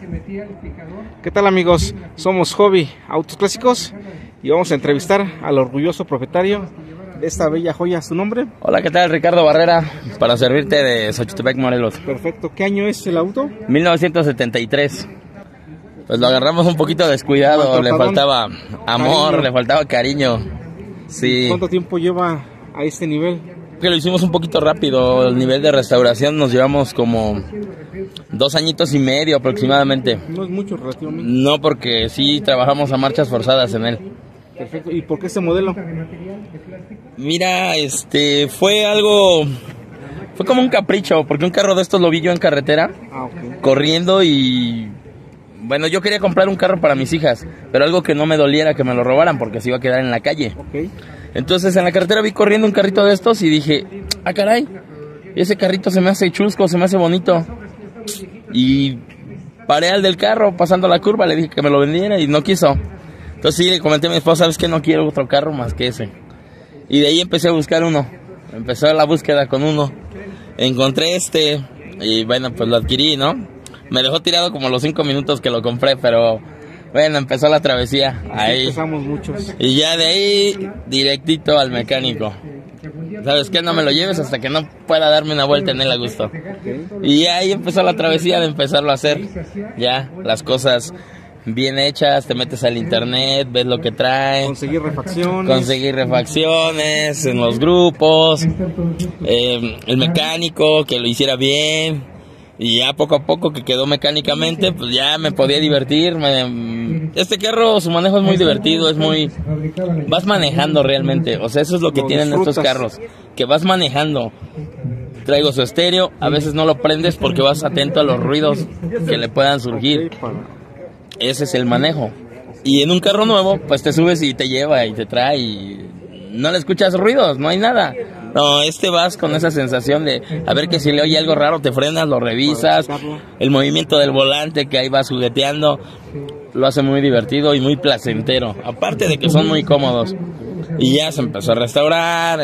¿Qué tal, amigos? Somos Hobby Autos Clásicos y vamos a entrevistar al orgulloso propietario de esta bella joya. ¿Su nombre? Hola, ¿qué tal? Ricardo Barrera, para servirte de Xochitepec, Morelos. Perfecto. ¿Qué año es el auto? 1973. Pues lo agarramos un poquito descuidado, le faltaba amor, cariño. Le faltaba cariño. Sí. ¿Cuánto tiempo lleva a este nivel? Que lo hicimos un poquito rápido, el nivel de restauración nos llevamos como 2 añitos y medio aproximadamente. No es mucho relativamente. No, porque sí trabajamos a marchas forzadas en él. Perfecto. ¿Y por qué este modelo? Mira, fue como un capricho, porque un carro de estos lo vi yo en carretera, corriendo y... Bueno, yo quería comprar un carro para mis hijas, pero algo que no me doliera que me lo robaran porque se iba a quedar en la calle. Entonces en la carretera vi corriendo un carrito de estos y dije, ah, caray, ese carrito se me hace chusco, se me hace bonito. Y paré al del carro pasando la curva, le dije que me lo vendiera y no quiso. Entonces sí, le comenté a mi esposa, ¿sabes qué? No quiero otro carro más que ese. Y de ahí empecé a buscar uno, empezó la búsqueda con uno. Encontré y bueno, pues lo adquirí, ¿no? Me dejó tirado como los 5 minutos que lo compré, pero bueno, empezó la travesía. Ahí empezamos muchos. Y ya de ahí, directito al mecánico. ¿Sabes qué? No me lo lleves hasta que no pueda darme una vuelta en él a gusto. Y ahí empezó la travesía de empezarlo a hacer. Ya, las cosas bien hechas, te metes al internet, ves lo que trae. Conseguir refacciones en los grupos. El mecánico que lo hiciera bien. Y ya poco a poco que quedó mecánicamente, pues ya me podía divertir. Este carro, su manejo es muy divertido, vas manejando realmente. O sea, eso es lo que tienen estos carros, que vas manejando. Traigo su estéreo, a veces no lo prendes porque vas atento a los ruidos que le puedan surgir. Ese es el manejo. Y en un carro nuevo, pues te subes y te lleva y te trae y no le escuchas ruidos, no hay nada. No, vas con esa sensación de a ver que si le oye algo raro te frenas, lo revisas. El movimiento del volante que ahí vas jugueteando lo hace muy divertido y muy placentero. Aparte de que son muy cómodos. Y ya se empezó a restaurar,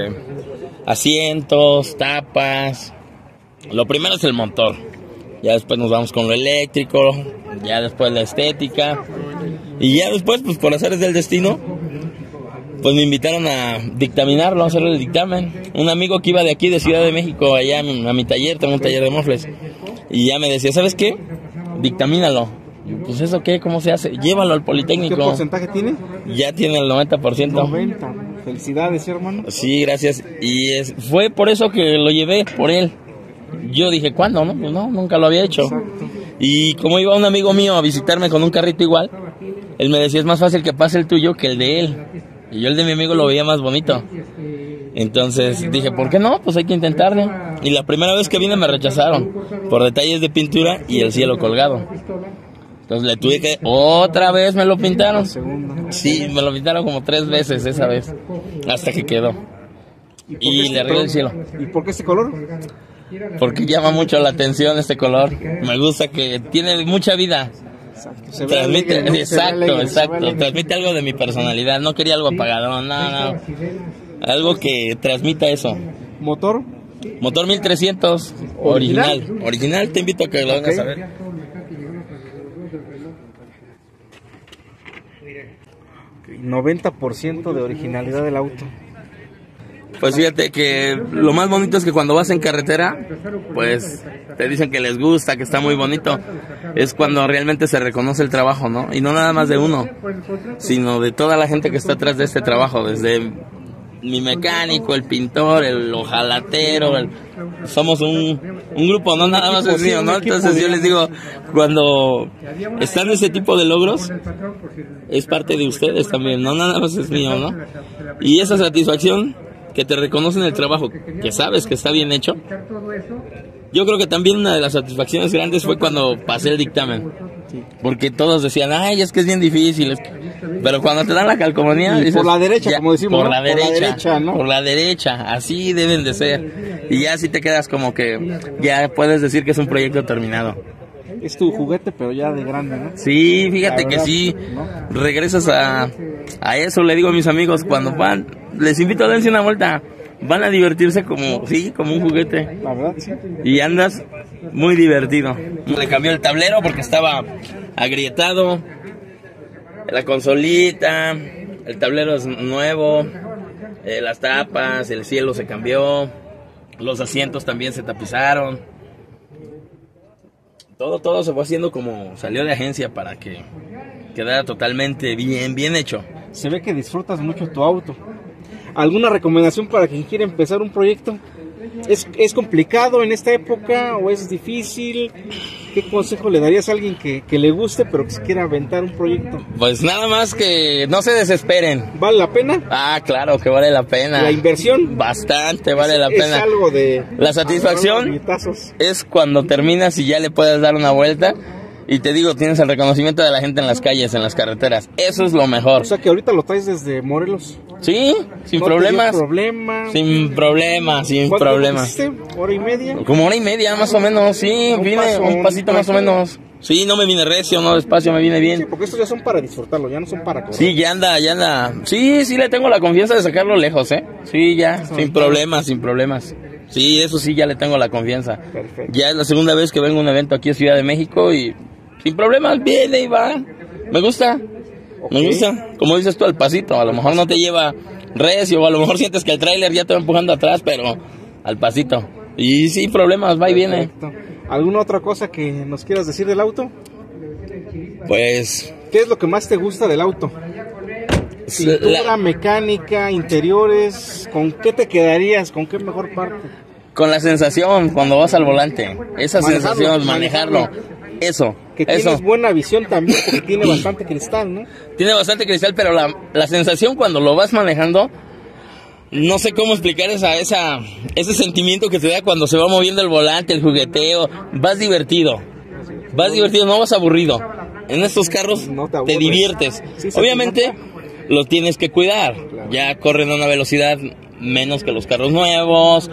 asientos, tapas. Lo primero es el motor. Ya después nos vamos con lo eléctrico, ya después la estética. Y ya después, pues por azares del destino, pues me invitaron a dictaminarlo, a hacer el dictamen. Un amigo que iba de aquí, de Ciudad de México, allá a mi taller, tengo un taller de mofles. Y ya me decía, ¿sabes qué? Dictamínalo. Y pues ¿eso qué? ¿Cómo se hace? Llévalo al Politécnico. ¿Qué porcentaje tiene? Ya tiene el 90%. 90. Felicidades, hermano. Sí, gracias. Y fue por eso que lo llevé, por él. Yo dije, ¿cuándo? No, pues no, nunca lo había hecho. Exacto. Y como iba un amigo mío a visitarme con un carrito igual, él me decía, es más fácil que pase el tuyo que el de él. Y yo el de mi amigo lo veía más bonito. Entonces dije, ¿por qué no? Pues hay que intentarle. Y la primera vez que vine me rechazaron por detalles de pintura y el cielo colgado. Entonces le tuve que... Otra vez me lo pintaron. Sí, me lo pintaron como 3 veces esa vez. Hasta que quedó. Y le arreglé el cielo. ¿Y por qué este color? Porque llama mucho la atención este color. Me gusta que tiene mucha vida. Transmite, exacto. Transmite algo de mi personalidad. No quería algo apagadón, no. Algo que transmita eso. ¿Motor? Motor 1300, original. Te invito a que lo vengas a ver. 90% de originalidad del auto. Pues fíjate que lo más bonito es que cuando vas en carretera, pues te dicen que les gusta, que está muy bonito. Es cuando realmente se reconoce el trabajo, ¿no? Y no nada más de uno, sino de toda la gente que está atrás de este trabajo, desde mi mecánico, el pintor, el hojalatero, somos un grupo, no nada más es mío, ¿no? Entonces yo les digo, cuando están ese tipo de logros, es parte de ustedes también, no nada más es mío, ¿no? Y esa satisfacción que te reconocen el trabajo, que sabes que está bien hecho. Yo creo que también una de las satisfacciones grandes fue cuando pasé el dictamen, porque todos decían, ay, es que es bien difícil, pero cuando te dan la calcomanía dices, por la derecha, ya, como decimos, por ¿no? la derecha, ¿no? Por la derecha, así deben de ser, y ya así te quedas como que ya puedes decir que es un proyecto terminado. Es tu juguete, pero ya de grande, ¿no? Sí, fíjate que sí, regresas a eso, le digo a mis amigos, cuando van, les invito a darse una vuelta, van a divertirse como un juguete. La verdad, sí. Y andas muy divertido. Le cambió el tablero porque estaba agrietado, la consolita, el tablero es nuevo, las tapas, el cielo se cambió, los asientos también se tapizaron. Todo se fue haciendo como salió de agencia para que quedara totalmente bien hecho. Se ve que disfrutas mucho tu auto. ¿Alguna recomendación para quien quiere empezar un proyecto? ¿Es complicado en esta época o es difícil? ¿Qué consejo le darías a alguien que le guste pero que se quiera aventar un proyecto? Pues nada más que no se desesperen. ¿Vale la pena? Ah, claro que vale la pena. ¿La inversión? Bastante vale la pena. Es algo de... La satisfacción es cuando terminas y ya le puedes dar una vuelta. Y te digo, tienes el reconocimiento de la gente en las calles, en las carreteras. Eso es lo mejor. O sea que ahorita lo traes desde Morelos. Sí, sin problemas. Sin problemas. ¿Cuánto hiciste? ¿Hora y media? Como hora y media, más o menos, sí. Vine un pasito más o menos. Sí, no me vine recio, no despacio, me vine bien. Sí, porque estos ya son para disfrutarlo, ya no son para correr. Sí, ya anda. Sí, le tengo la confianza de sacarlo lejos, ¿eh? Sí, ya, sin problemas. Sí, eso sí, ya le tengo la confianza. Perfecto. Ya es la segunda vez que vengo a un evento aquí a Ciudad de México y sin problemas, viene y va. Me gusta. Como dices tú, al pasito. A lo mejor no te lleva recio, o a lo mejor sientes que el tráiler ya te va empujando atrás, pero al pasito. Y sin problemas, va y viene. ¿Alguna otra cosa que nos quieras decir del auto? Pues... ¿qué es lo que más te gusta del auto? Pintura, mecánica, interiores, ¿con qué te quedarías? ¿Con qué mejor parte? Con la sensación cuando vas al volante, esa sensación, manejarlo. Eso. Que tienes buena visión también porque tiene bastante cristal, ¿no? Tiene bastante cristal, pero la sensación cuando lo vas manejando, no sé cómo explicar ese sentimiento que te da cuando se va moviendo el volante, el jugueteo. Vas divertido, no vas aburrido. En estos carros no te diviertes. Sí, obviamente lo tienes que cuidar. Claro. Ya corren a una velocidad menos que los carros nuevos.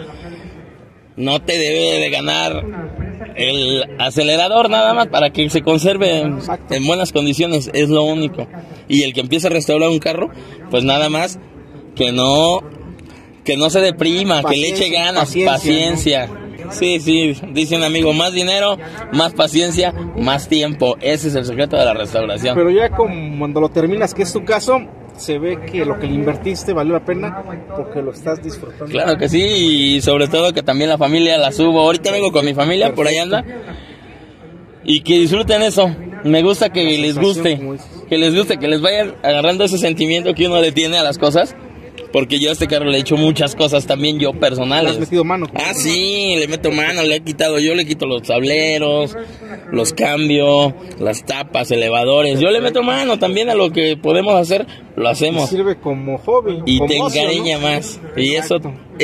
No te debe de ganar el acelerador nada más para que se conserve en buenas condiciones, es lo único. Y el que empieza a restaurar un carro, pues nada más que no se deprima, que le eche ganas, paciencia. ¿No? Sí, dice un amigo, más dinero, más paciencia, más tiempo. Ese es el secreto de la restauración. Pero ya cuando lo terminas, que es tu caso, se ve que lo que le invertiste valió la pena porque lo estás disfrutando. Claro que sí, y sobre todo que también la familia la subo. Ahorita vengo con mi familia, perfecto, por ahí anda. Y que disfruten eso. Me gusta que les guste, que les vayan agarrando ese sentimiento que uno le tiene a las cosas. Porque yo a este carro le he hecho muchas cosas también yo personales. ¿Le has metido mano? Ah, sí, le meto mano, yo le quito los tableros, los cambio, las tapas, elevadores. Yo le meto mano también a lo que podemos hacer, lo hacemos. Sirve como hobby. Y te encariña, ¿no? Más. Y eso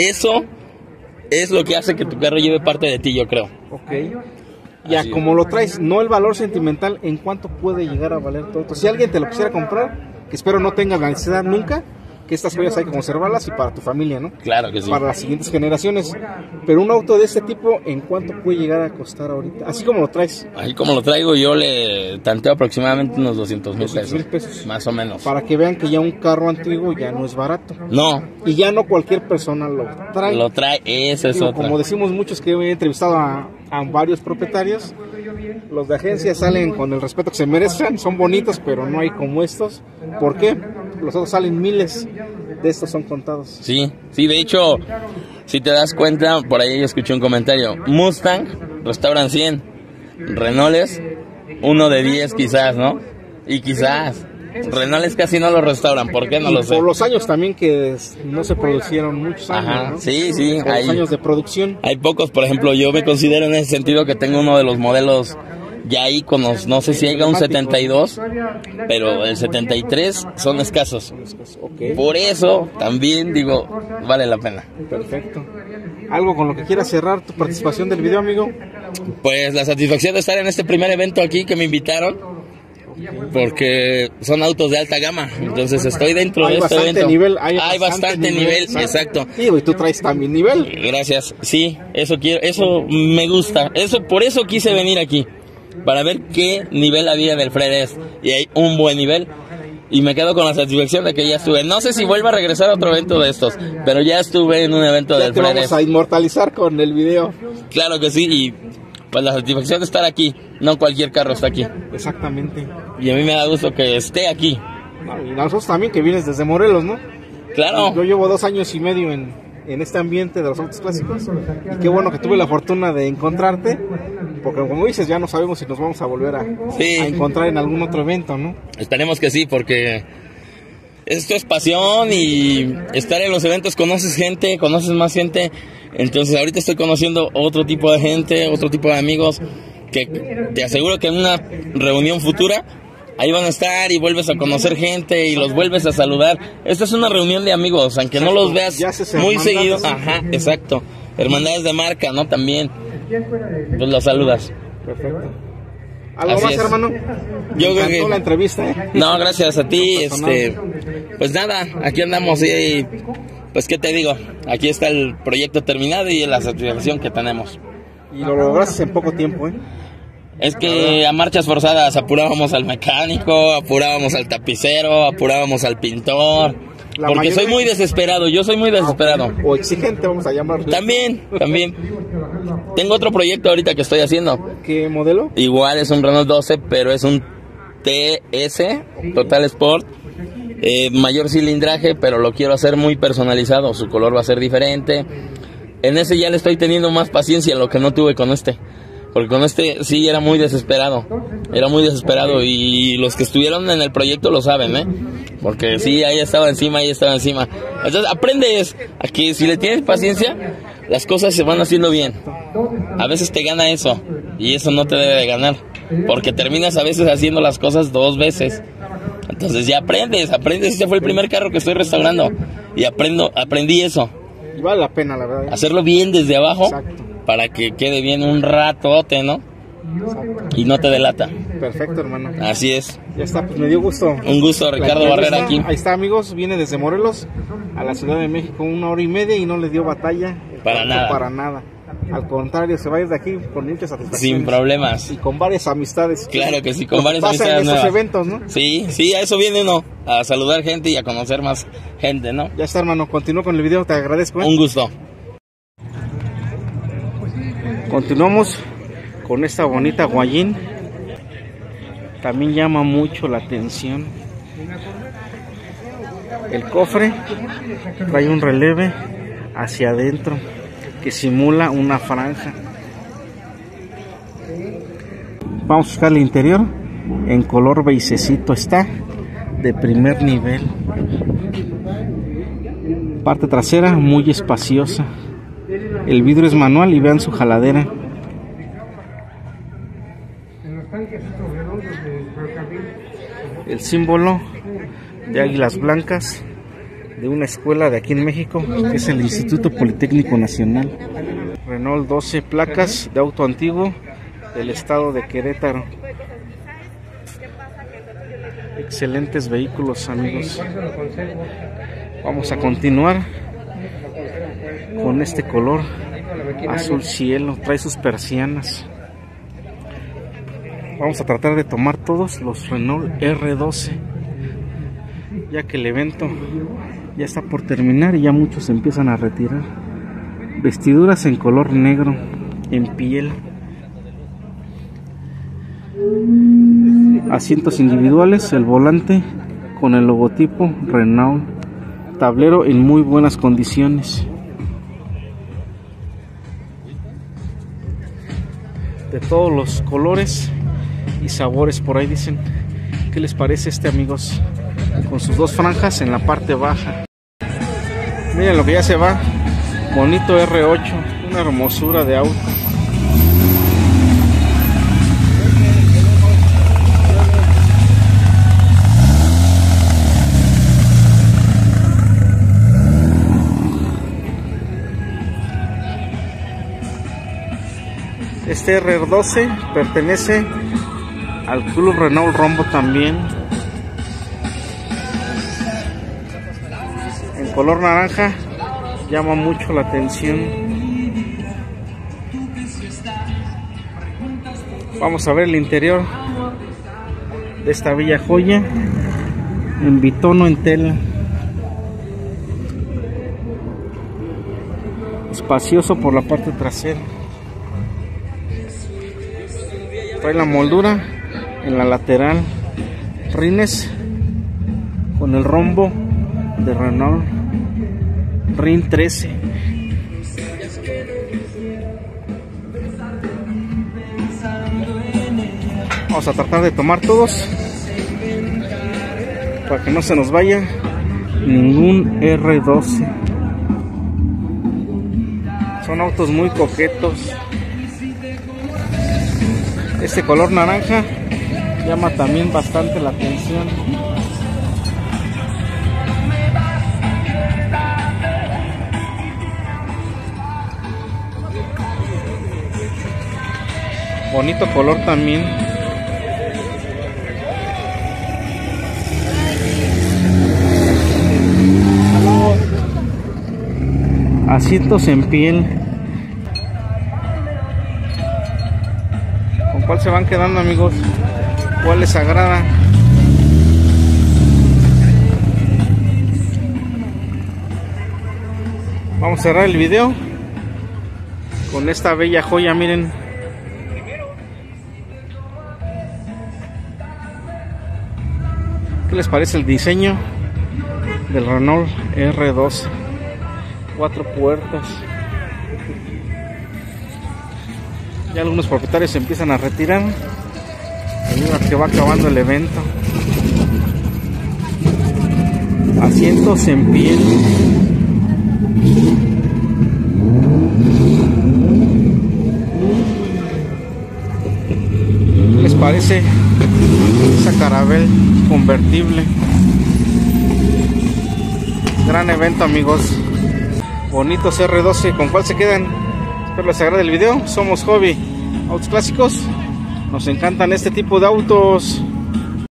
es lo que hace que tu carro lleve parte de ti, yo creo. Ok. Ya, así como lo traes, no el valor sentimental, ¿en cuánto puede llegar a valer todo esto? Si alguien te lo quisiera comprar, que espero no tenga la necesidad nunca, que estas joyas hay que conservarlas y para tu familia, ¿no? Claro que sí. Para las siguientes generaciones. Pero un auto de este tipo, ¿en cuánto puede llegar a costar ahorita? Así como lo traes. Así como lo traigo, yo le tanteo aproximadamente unos 200,000 pesos. Más o menos. Para que vean que ya un carro antiguo ya no es barato. No. Y ya no cualquier persona lo trae. Lo trae, eso es otra. Como decimos muchos que he entrevistado a varios propietarios, los de agencia salen con el respeto que se merecen, son bonitos, pero no hay como estos. ¿Por qué? Los otros salen miles, de estos son contados. Sí, de hecho, si te das cuenta, por ahí yo escuché un comentario, Mustang restauran 100, Renaults 1 de 10 quizás, ¿no? Y quizás Renaults casi no lo restauran, ¿por qué? No lo sé. Por los años también que no se producieron muchos años. Ajá, ¿no? Sí, por los años de producción. Hay pocos, por ejemplo, yo me considero en ese sentido que tengo uno de los modelos ya íconos, no sé si haya un 72, pero el 73 son escasos. Okay. Por eso también digo, vale la pena. Perfecto. ¿Algo con lo que quieras cerrar tu participación del video, amigo? Pues la satisfacción de estar en este primer evento aquí que me invitaron, porque son autos de alta gama, entonces estoy dentro de este evento. Hay bastante nivel, exacto. Sí, y tú traes también nivel. Gracias, sí, eso quiero, eso me gusta, por eso quise venir aquí. Para ver qué nivel había del Fredes. Y hay un buen nivel. Y me quedo con la satisfacción de que ya estuve. No sé si vuelvo a regresar a otro evento de estos, pero ya estuve en un evento del Fredes. Vamos a inmortalizar con el video. Claro que sí. Y pues la satisfacción de estar aquí. No cualquier carro está aquí. Exactamente. Y a mí me da gusto que esté aquí. No, y nosotros también, que vienes desde Morelos, ¿no? Claro. Yo llevo 2 años y medio en este ambiente de los autos clásicos, y qué bueno que tuve la fortuna de encontrarte, porque como dices, ya no sabemos si nos vamos a volver a encontrar en algún otro evento, ¿no? Esperemos que sí, porque esto es pasión, y estar en los eventos conoces gente, conoces más gente. Entonces ahorita estoy conociendo otro tipo de gente, otro tipo de amigos, que te aseguro que en una reunión futura ahí van a estar y vuelves a conocer gente y los vuelves a saludar. Esta es una reunión de amigos, aunque no los veas muy seguido. Ajá, exacto. Hermandades de marca, ¿no? También. Pues los saludas. Perfecto. ¿Algo más, hermano? Yo creo que la entrevista, ¿eh? No, gracias a ti. Pues nada, aquí andamos y pues qué te digo, aquí está el proyecto terminado y la satisfacción que tenemos. Y lo lograste en poco tiempo, ¿eh? Es que a marchas forzadas apurábamos al mecánico, apurábamos al tapicero, apurábamos al pintor. Porque soy muy desesperado, yo soy muy desesperado. O exigente, vamos a llamarlo. También. Tengo otro proyecto ahorita que estoy haciendo. ¿Qué modelo? Igual es un Renault 12, pero es un TS, Total Sport. Mayor cilindraje, pero lo quiero hacer muy personalizado. Su color va a ser diferente. En ese ya le estoy teniendo más paciencia, lo que no tuve con este. Porque con este sí era muy desesperado. Y los que estuvieron en el proyecto lo saben, ¿eh? Porque sí, ahí estaba encima. Entonces aprendes a que si le tienes paciencia, las cosas se van haciendo bien. A veces te gana eso, y eso no te debe de ganar, porque terminas a veces haciendo las cosas 2 veces. Entonces ya aprendes. Este fue el primer carro que estoy restaurando, y aprendí eso. Y vale la pena, la verdad. Hacerlo bien desde abajo. Exacto. Para que quede bien un ratote, ¿no? Exacto. Y no te delata. Perfecto, hermano. Así es. Ya está, pues me dio gusto. Un gusto, Ricardo Barrera aquí. Ahí está, amigos, viene desde Morelos a la Ciudad de México 1 hora y media y no le dio batalla. Para nada. Al contrario, se va a ir de aquí con muchas satisfacciones. Sin problemas. Y con varias amistades. Claro que sí, con varias amistades en estos nuevas. eventos, ¿no? Sí, a eso viene uno, a saludar gente y a conocer más gente, ¿no? Ya está, hermano, continúo con el video, te agradezco, ¿eh? Un gusto. Continuamos con esta bonita Guayín. También llama mucho la atención. El cofre trae un relieve hacia adentro que simula una franja. Vamos a buscar el interior. En color beigecito está, de primer nivel. Parte trasera muy espaciosa. El vidrio es manual y vean su jaladera. El símbolo de águilas blancas de una escuela de aquí en México, que es el Instituto Politécnico Nacional. Renault 12, placas de auto antiguo del estado de Querétaro. Excelentes vehículos, amigos. Vamos a continuar con este color azul cielo, trae sus persianas. Vamos a tratar de tomar todos los Renault R12, ya que el evento ya está por terminar y ya muchos se empiezan a retirar. Vestiduras en color negro, en piel. Asientos individuales, el volante con el logotipo Renault. Tablero en muy buenas condiciones. De todos los colores y sabores, por ahí dicen. ¿Qué les parece este, amigos? Con sus 2 franjas en la parte baja. Miren lo que ya se va. Bonito R8, una hermosura de auto. Este R12 pertenece al Club Renault Rombo también. En color naranja, llama mucho la atención. Vamos a ver el interior de esta bella joya en bitono, en tela. Espacioso por la parte trasera. Trae la moldura en la lateral, rines con el rombo de Renault RIN 13. Vamos a tratar de tomar todos para que no se nos vaya ningún R12. Son autos muy coquetos. Este color naranja llama también bastante la atención. Bonito color también. Asientos en piel. ¿Con cuál se van quedando, amigos? ¿Cuál les agrada? Vamos a cerrar el video con esta bella joya, miren. ¿Qué les parece el diseño del Renault R12? 4 puertas. Ya algunos propietarios se empiezan a retirar debido a que va acabando el evento. Asientos en piel. ¿Qué les parece esa Caravelle convertible? Gran evento, amigos. Bonitos R12. ¿Con cuál se quedan? Espero les agrade el video. Somos Hobby Autos Clásicos. Nos encantan este tipo de autos.